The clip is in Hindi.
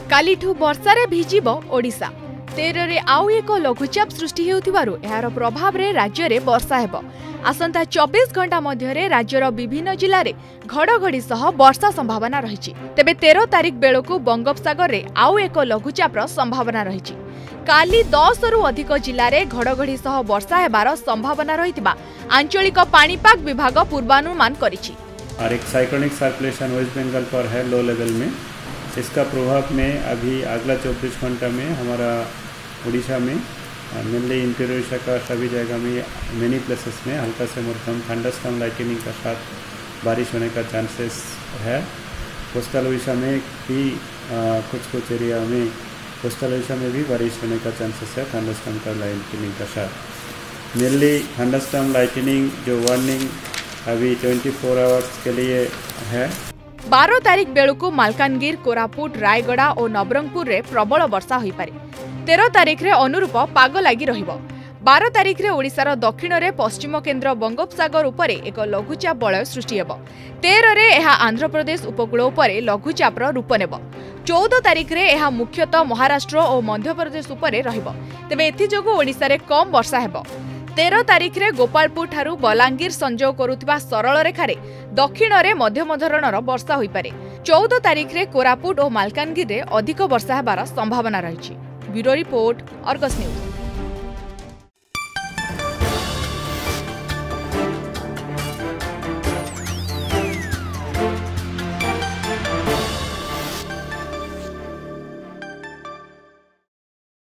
कालीठू वर्षारे भिजिबो ओडिशा 13 रे आउ एक लघुचाप सृष्टि हेउथिबारु एहार प्रभाव रे राज्य रे वर्षा हेबो। आसंता 24 घंटा मध्यरे राज्यर विभिन्न जिल्ला रे घड़घड़ी सह वर्षा संभावना रहिछि। तेबे 13 तारिख बेलकु बंगोपसागर रे आउ एक लघुचापर संभावना रहिछि। काली 10 रु अधिक जिल्ला रे घड़घड़ी सह वर्षा हेबार संभावना रहितिबा आंचलिक पाणीपाग विभाग पूर्वानुमान करिछि। और एक साइक्लोनिक सर्कुलेशन वेस्ट बंगाल पर है लो लेवल में, इसका प्रभाव में अभी अगला 24 घंटा में हमारा उड़ीसा में मेनली इंटीरियर उड़ीसा का सभी जगह में मेनी प्लेसेस में हल्का से मध्यम थंडरस्टॉर्म लाइटनिंग का साथ बारिश होने का चांसेस है। कोस्टल उड़ीसा में भी कुछ एरिया में कोस्टल उड़ीसा में भी बारिश होने का चांसेस है थंडरस्टॉर्म का लाइटनिंग का साथ। मेनली थंडरस्टॉर्म लाइटनिंग जो वार्निंग अभी 24 आवर्स के लिए है। 12 तारिख बेलू मालकानगिर, कोरापुट, रायगड़ा और नवरंगपुर रे प्रबल वर्षा होई पारे। 13 तारिख रे अनुरूप पाग लागी रहिबो। 12 तारिख रे ओडिशार दक्षिण रे पश्चिम केन्द्र बंगोपसागर उपरे एक लघुचाप वलय सृष्टि हेबो। 13 रे एहा आंध्र प्रदेश उपकूल उपरे लघुचापर रूप नेबो। 14 तारिख रे एहा मुख्यतः महाराष्ट्र और मध्य प्रदेश उपरे रहिबो। तेबे एथि जोगु ओडिसा रे कम वर्षा हेबो। 13 तारिख रे गोपालपुर ठारू बलांगीर संजोग करुथिबा सरल रेखारे दक्षिण रे मध्यम धरणर वर्षा होई पारे। 14 तारिख रे कोरापुट और मालकानगिर रे अधिक वर्षा हेबार संभावना रहिछि। Bureau report, Argus news.